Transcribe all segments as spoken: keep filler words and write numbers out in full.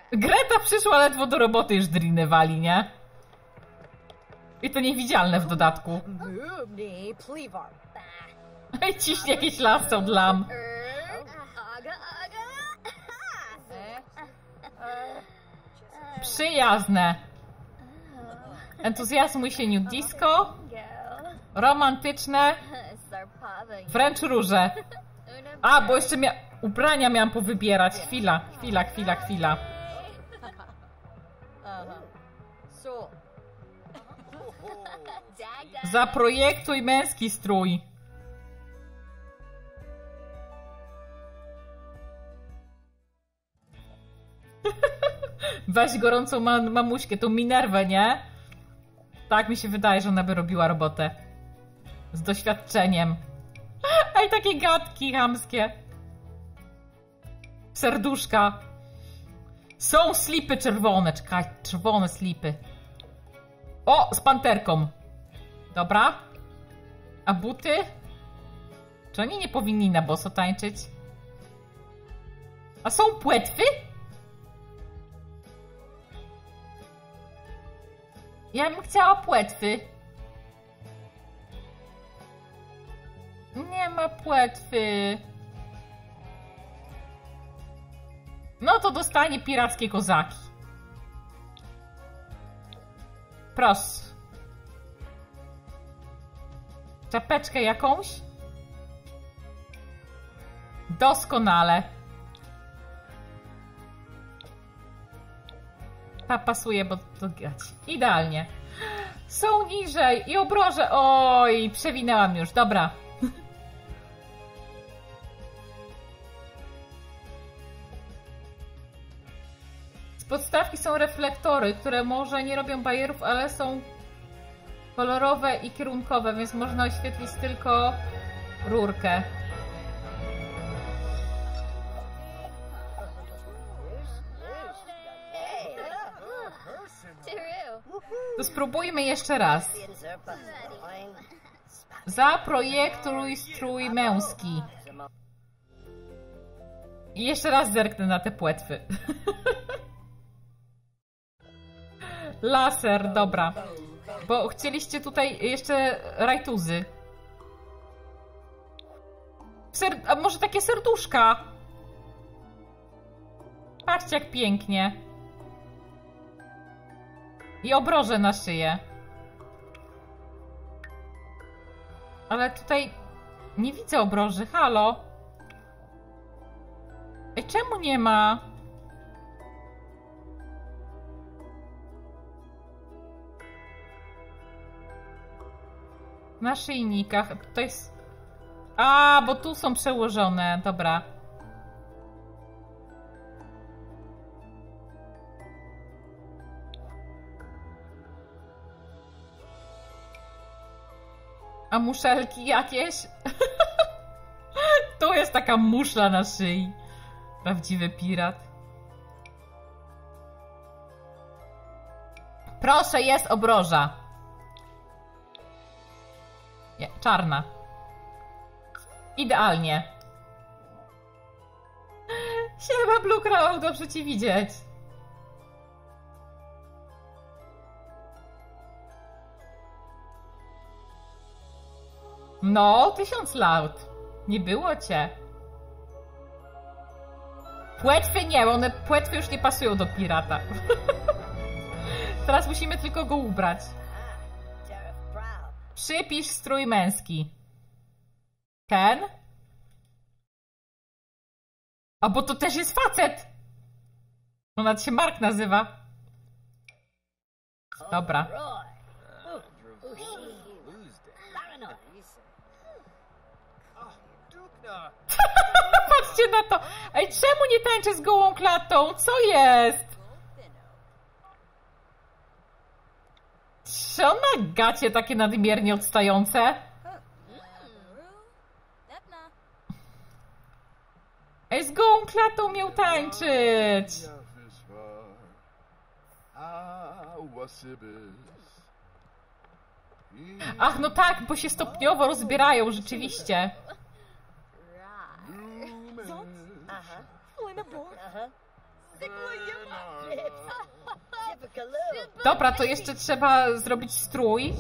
Greta przyszła ledwo do roboty, już drinę wali, nie? I to niewidzialne w dodatku. I ciśnie jakieś lasso dla mnie. Przyjazne. Entuzjazmuj się New Disco. Romantyczne. Wręcz róże. A, bo jeszcze mia ubrania miałam powybierać. Chwila, chwila, chwila, chwila. Zaprojektuj męski strój. Weź gorącą mam mamuśkę, tą Minerwę, nie? Tak mi się wydaje, że ona by robiła robotę. Z doświadczeniem. Ej, takie gadki chamskie. Serduszka. Są slipy czerwone. Czekaj, czerwone slipy. O, z panterką. Dobra. A buty? Czy oni nie powinni na boso tańczyć? A są płetwy? Ja bym chciała płetwy. Nie ma płetwy. No to dostanie pirackie kozaki. Proszę. Czapeczkę jakąś? Doskonale. Ta pasuje, bo to grać. Idealnie. Są niżej i obroże. Oj, przewinęłam już. Dobra. Z podstawki są reflektory, które może nie robią bajerów, ale są kolorowe i kierunkowe, więc można oświetlić tylko rurkę. To spróbujmy jeszcze raz. Zaprojektuj strój męski. I jeszcze raz zerknę na te płetwy. Laser, dobra. Bo chcieliście tutaj jeszcze rajtuzy. Ser A może takie serduszka? Patrzcie jak pięknie. I obroże na szyję. Ale tutaj nie widzę obroży. Halo? Ej, czemu nie ma? Na szyjnikach. To jest... A, bo tu są przełożone. Dobra. A muszelki jakieś? Tu jest taka muszla na szyi. Prawdziwy pirat. Proszę, jest obroża. Nie, czarna. Idealnie. Siema, Blue Crow, dobrze ci widzieć. No, tysiąc lat. Nie było cię. Płetwy nie, one płetwy już nie pasują do pirata. Teraz musimy tylko go ubrać. Przypisz strój męski. Ken? A bo to też jest facet. Ona się Mark nazywa. Dobra. Patrzcie na to. Ej, czemu nie tańczę z gołą klatą? Co jest? Czy on ma gacie takie nadmiernie odstające? Ej, z gołą klatą miał tańczyć. Ach, no tak, bo się stopniowo rozbierają, rzeczywiście. Dobra, to jeszcze trzeba zrobić strój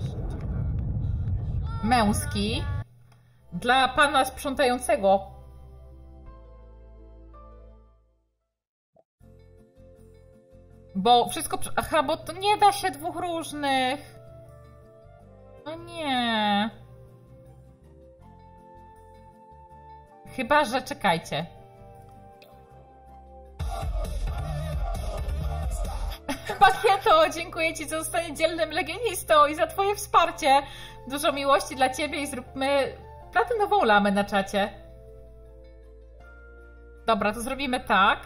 męski dla pana sprzątającego. Bo wszystko... Aha, bo to nie da się dwóch różnych. No nie. Chyba, że czekajcie. Pakieto, dziękuję ci za zostanie dzielnym legionistą i za twoje wsparcie. Dużo miłości dla ciebie i zróbmy platynową lamę na czacie. Dobra, to zrobimy tak.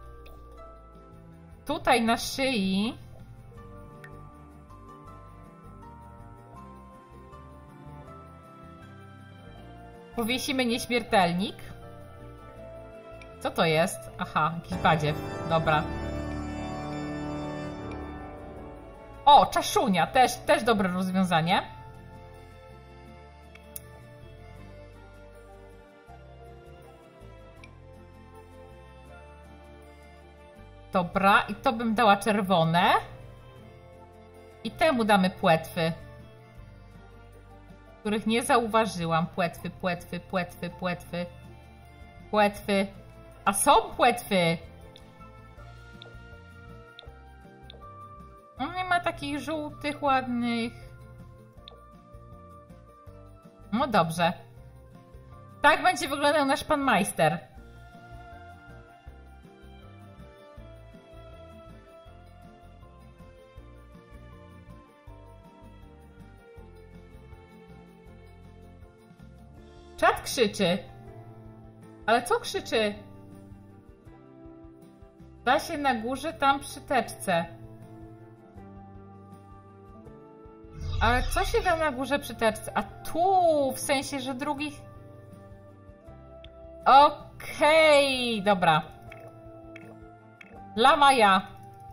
Tutaj na szyi powiesimy nieśmiertelnik. Co to jest? Aha, jakiś badziew. Dobra. O, czaszunia. Też, też dobre rozwiązanie. Dobra, i to bym dała czerwone. I temu damy płetwy. Których nie zauważyłam. Płetwy, płetwy, płetwy, płetwy. Płetwy. A są płetwy! On nie ma takich żółtych, ładnych. No dobrze. Tak będzie wyglądał nasz pan majster. Czad krzyczy. Ale co krzyczy? Da się na górze, tam przy teczce. Ale co się da na górze przy teczce? A tu, w sensie, że drugich... Okej, okay, dobra. Lama ja.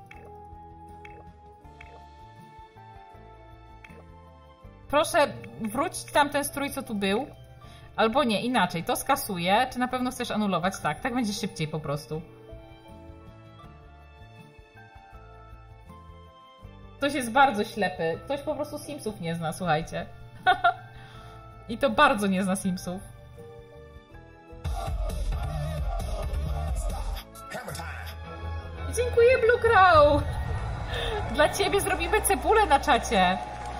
Proszę, wróć tamten strój, co tu był. Albo nie, inaczej. To skasuję. Czy na pewno chcesz anulować? Tak, tak będzie szybciej po prostu. Ktoś jest bardzo ślepy. Ktoś po prostu Simsów nie zna, słuchajcie. I to bardzo nie zna Simsów. Dziękuję, Blue Crow! Dla ciebie zrobimy cebulę na czacie.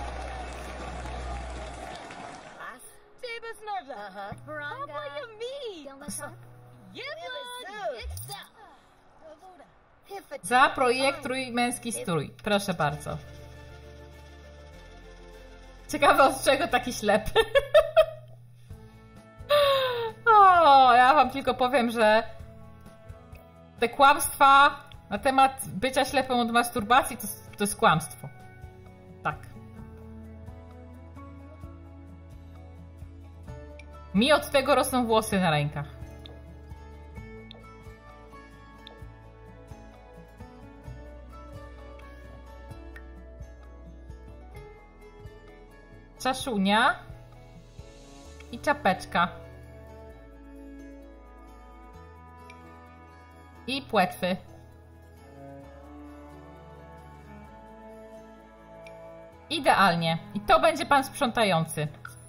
Zaprojektuj męski strój. Proszę bardzo. Ciekawe, od czego taki ślepy. O, ja wam tylko powiem, że te kłamstwa na temat bycia ślepym od masturbacji to, to jest kłamstwo. Tak. Mi od tego rosną włosy na rękach. Czaszunia i czapeczka. I płetwy. Idealnie. I to będzie pan sprzątający.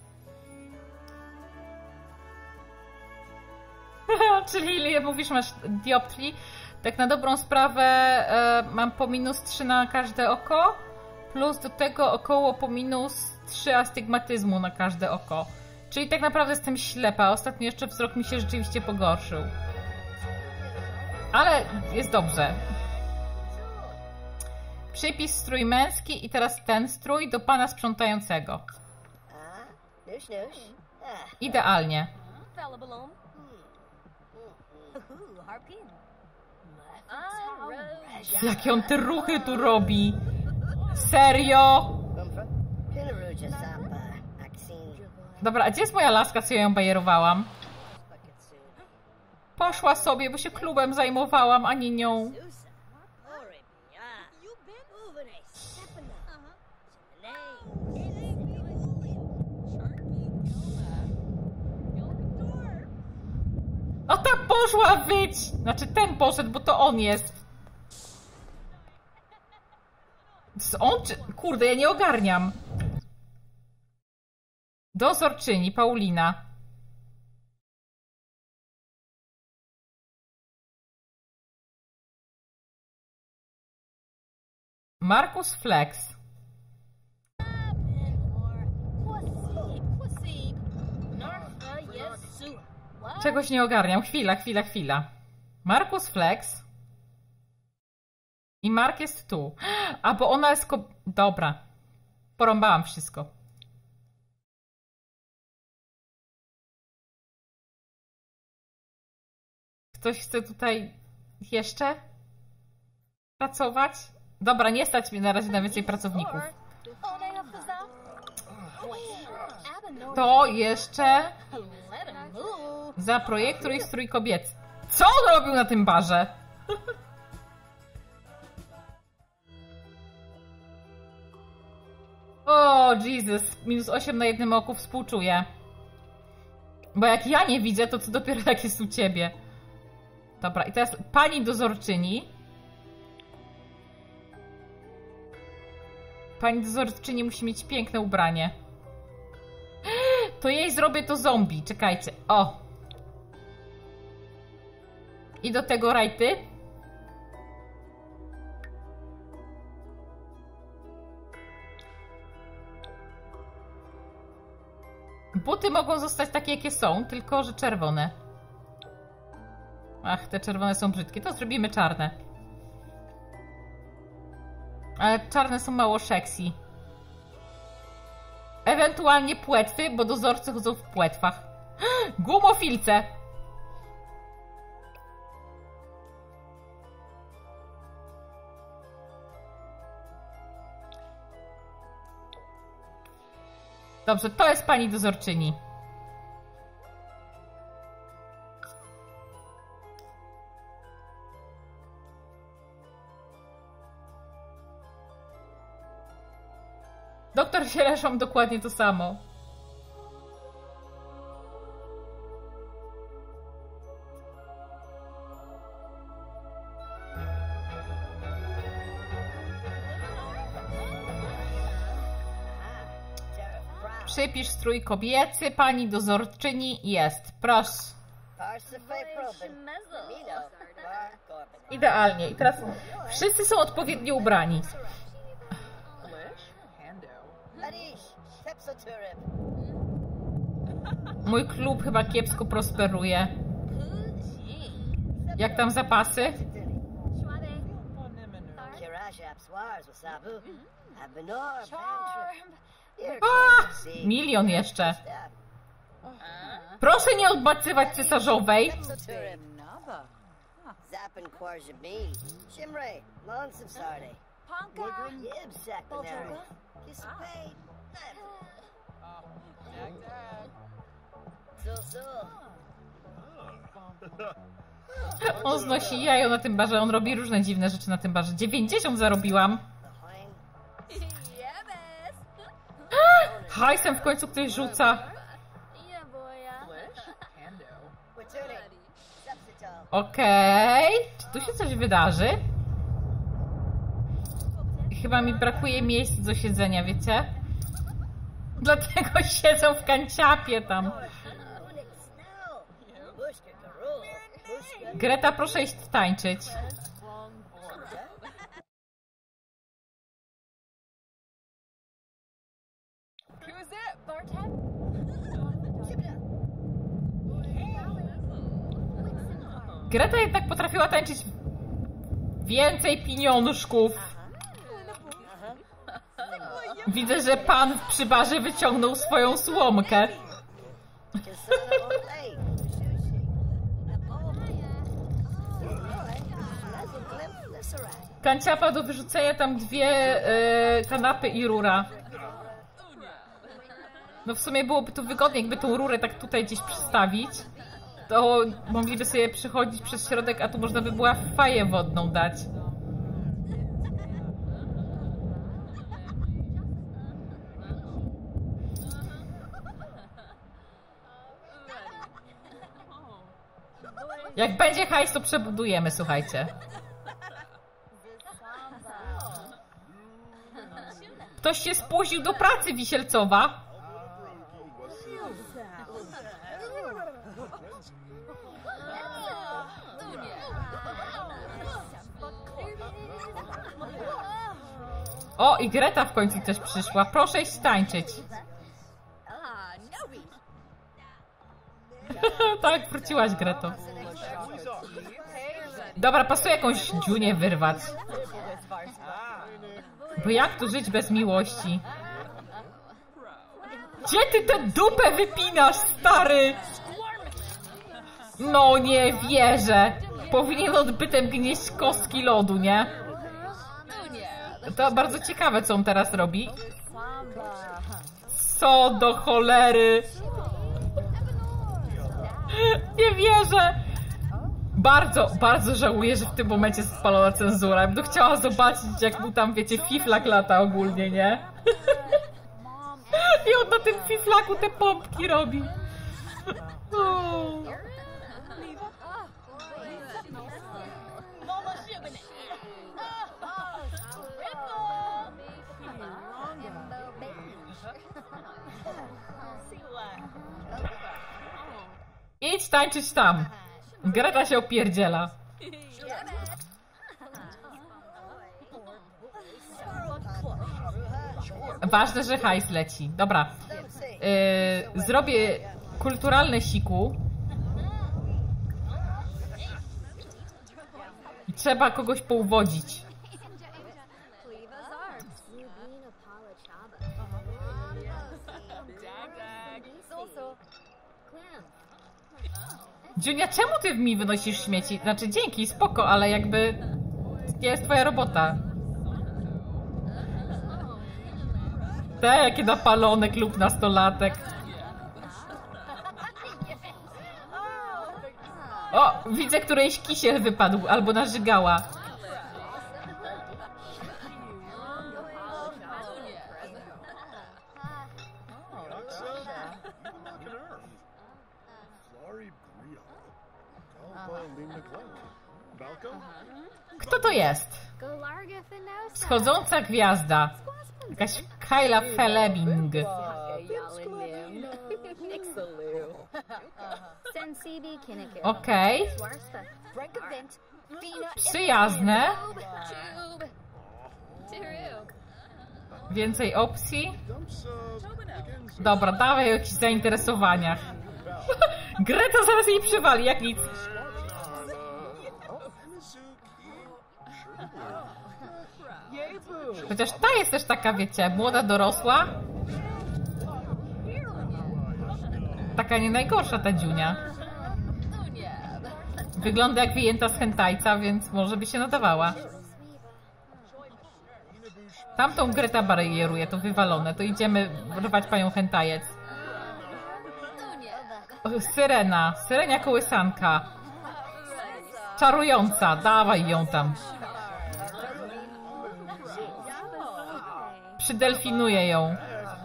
Czyli ile mówisz, masz dioptrii? Tak na dobrą sprawę e, mam po minus trzy na każde oko. Plus do tego około po minus trzy astygmatyzmu na każde oko. Czyli tak naprawdę jestem ślepa. Ostatnio jeszcze wzrok mi się rzeczywiście pogorszył. Ale jest dobrze. Przypis strój męski i teraz ten strój do pana sprzątającego. Idealnie. Jakie on te ruchy tu robi? Serio? Dobra, a gdzie jest moja laska, co ja ją bajerowałam? Poszła sobie, bo się klubem zajmowałam, a nie nią. O, ta poszła wyć! Znaczy ten poszedł, bo to on jest. On czy... Kurde, ja nie ogarniam. Dozorczyni, Paulina. Markus Flex. Czegoś nie ogarniam. Chwila, chwila, chwila. Markus Flex. I Mark jest tu. A, bo ona jest... Ko... Dobra. Porąbałam wszystko. Ktoś chce tutaj jeszcze pracować? Dobra, nie stać mnie na razie na więcej pracowników. To jeszcze za projektor i strój kobiet. Co on robił na tym barze? O, Jesus. Minus osiem na jednym oku, współczuję. Bo jak ja nie widzę, to co dopiero jak jest u ciebie. Dobra, i teraz pani dozorczyni. Pani dozorczyni musi mieć piękne ubranie. To jej zrobię to zombie. Czekajcie. O. I do tego rajty. Buty mogą zostać takie, jakie są, tylko że czerwone. Ach, te czerwone są brzydkie. To zrobimy czarne. Ale czarne są mało sexy. Ewentualnie płetwy, bo dozorcy chodzą w płetwach. Gumofilce! Dobrze, to jest pani dozorczyni. Doktor Siereszom dokładnie to samo. Przypisz strój kobiecy, pani dozorczyni jest. Proszę. Idealnie. I teraz wszyscy są odpowiednio ubrani. Mój klub chyba kiepsko prosperuje. Jak tam zapasy? A, milion jeszcze. Proszę nie odbacywać cesarzowej. On znosi jajo na tym barze, on robi różne dziwne rzeczy na tym barze. dziewięćdziesiąt zarobiłam. Hajsem w końcu ktoś rzuca. Okej. Okay. Czy tu się coś wydarzy? Chyba mi brakuje miejsc do siedzenia, wiecie? Dlatego siedzą w kanciapie tam. Greta, proszę iść tańczyć. Greta jednak potrafiła tańczyć więcej pieniążków. Widzę, że pan przy barze wyciągnął swoją słomkę. Kanciapa do wyrzucenia, tam dwie yy, kanapy i rura. No w sumie byłoby to wygodnie, jakby tą rurę tak tutaj gdzieś przystawić. To mogliby sobie przychodzić przez środek, a tu można by była faję wodną dać. Jak będzie hajs, to przebudujemy, słuchajcie. Ktoś się spóźnił do pracy, Wisielcowa. O, i Greta w końcu też przyszła. Proszę iść tańczyć. Tak, wróciłaś, Greto. Dobra, pasuje jakąś dziunię wyrwać. Bo jak tu żyć bez miłości? Gdzie ty tę dupę wypinasz, stary? No nie wierzę. Powinien odbytem gnieść kostki lodu, nie? To bardzo ciekawe, co on teraz robi. Co do cholery? Nie wierzę. Bardzo, bardzo żałuję, że w tym momencie jest spalona cenzura. Ja bym chciała zobaczyć, jak mu tam, wiecie, fiflak lata ogólnie, nie? I on na tym fiflaku te pompki robi. O. Idź tańczyć tam. Greta się opierdziela. Ważne, że hajs leci. Dobra. Yy, zrobię kulturalne siku. I trzeba kogoś pouwodzić. Dziunia, czemu ty mi wynosisz śmieci? Znaczy, dzięki, spoko, ale jakby... To jest twoja robota. Te, jakie napalone klub nastolatek. O, widzę, którejś kisiel wypadł, albo narzygała. Kto to jest? Wschodząca gwiazda. Jakaś Kyla Fleming. Okej. Okay. Przyjazne. Więcej opcji. Dobra, dawaj o jakichś zainteresowaniach. Greta zaraz jej przywali, jak nic. Chociaż ta jest też taka, wiecie, młoda, dorosła. Taka nie najgorsza ta dziunia. Wygląda jak wyjęta z hentajca, więc może by się nadawała. Tamtą Greta barieruje, to wywalone. To idziemy rwać panią hentajec. O, syrena. Syrenia kołysanka. Czarująca. Dawaj ją tam. Przydelfinuję ją.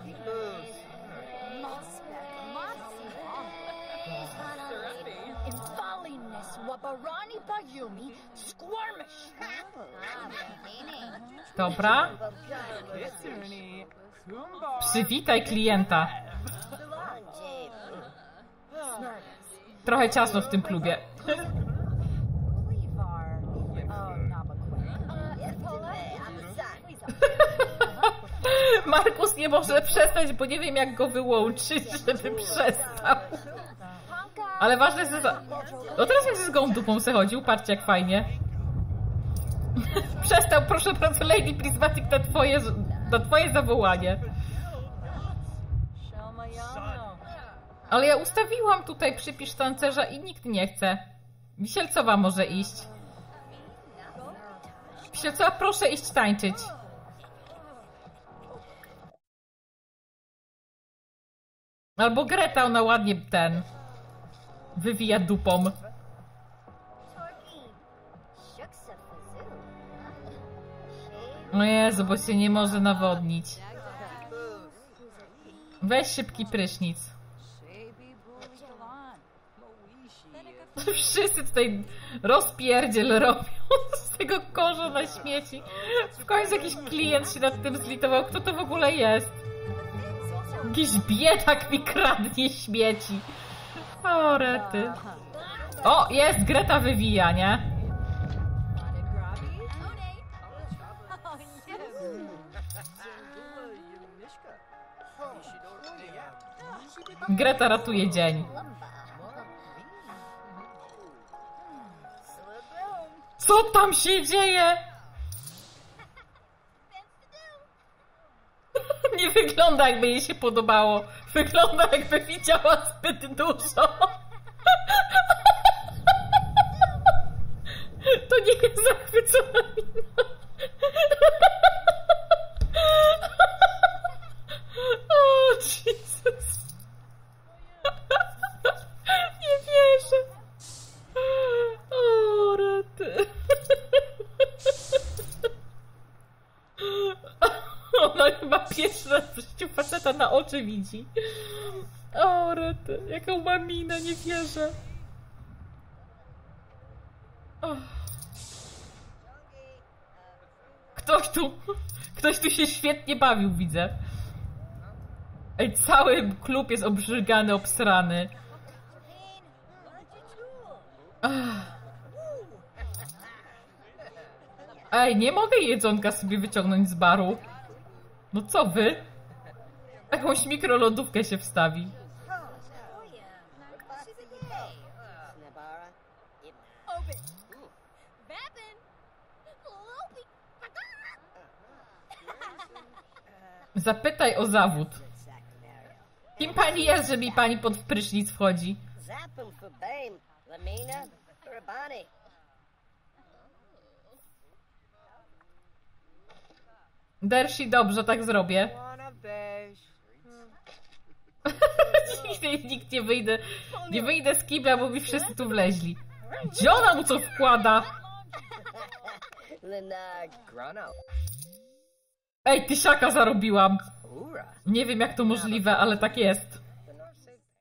Dobra. Przywitaj klienta. Trochę ciasno w tym klubie. Markus nie może przestać, bo nie wiem, jak go wyłączyć, żeby przestał. Ale ważne jest, że... No teraz jak z gołą dupą se chodził, patrzcie jak fajnie. Przestał, proszę bardzo, Lady Prismatic, na twoje, na twoje zawołanie. Ale ja ustawiłam tutaj przypisz tancerza i nikt nie chce. Wisielcowa może iść. Wisielcowa, proszę iść tańczyć. Albo Greta, ona ładnie ten... wywija dupą. O Jezu, bo się nie może nawodnić. Weź szybki prysznic. Wszyscy tutaj rozpierdziel robią. tego kosza na śmieci. W końcu jakiś klient się nad tym zlitował. Kto to w ogóle jest? Jakiś biedak mi kradnie śmieci. O, rety. O, jest! Greta wywija, nie? Greta ratuje dzień. Co tam się dzieje? Nie wygląda, jakby jej się podobało. Wygląda, jakby widziała zbyt dużo. To nie jest zachwycona mina. O, Jezus. Nie wierzę. O, rety. Ona chyba pierwszy raz w życiu faceta na oczy widzi. O, rety. Jaką ma minę, nie wierzę. O. Ktoś tu... Ktoś tu się świetnie bawił, widzę. Ej, cały klub jest obrzygany, obsrany. Ach. Ej, nie mogę jedzonka sobie wyciągnąć z baru. No co wy? Jakąś mikrolodówkę się wstawi. Zapytaj o zawód. Kim pani jest, że mi pani pod prysznic wchodzi? Dersi, dobrze, tak zrobię. Nigdy nikt nie wyjdę. Nie wyjdę z kibla, bo mi wszyscy tu wleźli. Gdzie ona mu co wkłada? Ej, tysiaka zarobiłam. Nie wiem, jak to możliwe, ale tak jest.